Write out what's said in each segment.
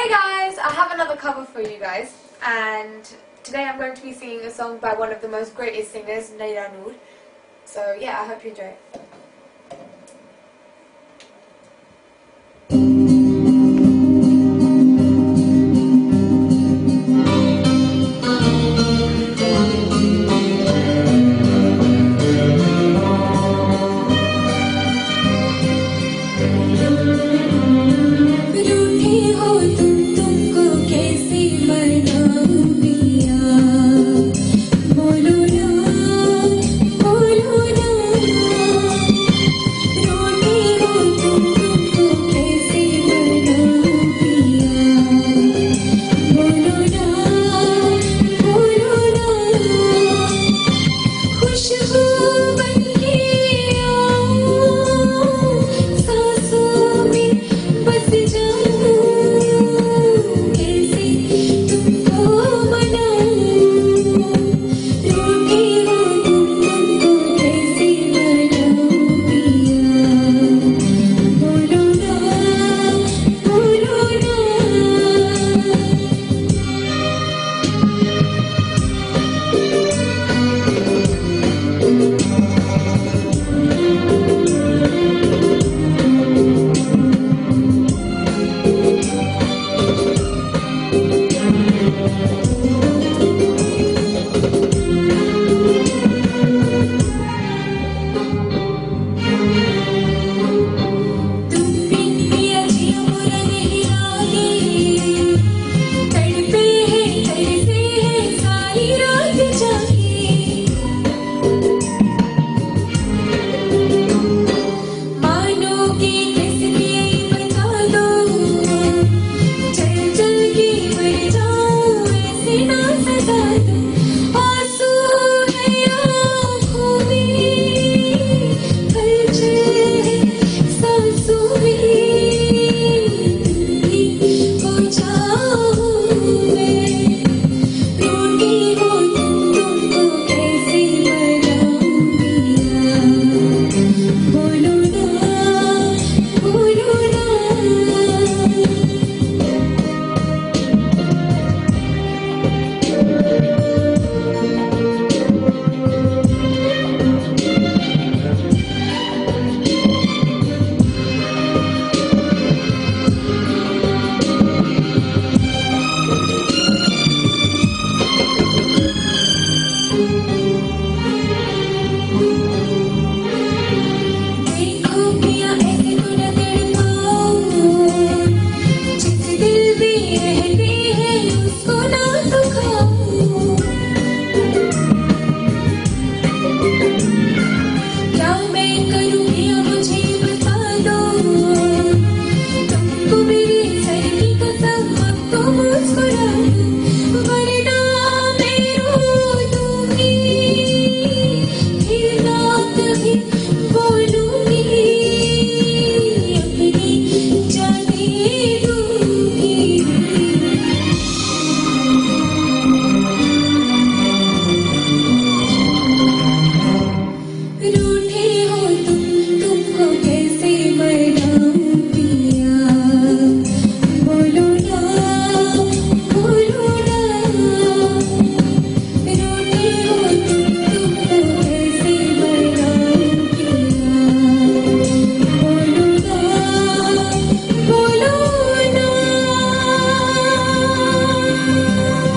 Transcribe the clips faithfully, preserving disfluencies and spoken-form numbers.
Hey guys, I have another cover for you guys, and today I'm going to be singing a song by one of the most greatest singers, Nayyara Noor. So yeah, I hope you enjoy it.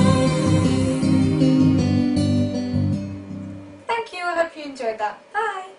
Thank you, I hope you enjoyed that. Bye!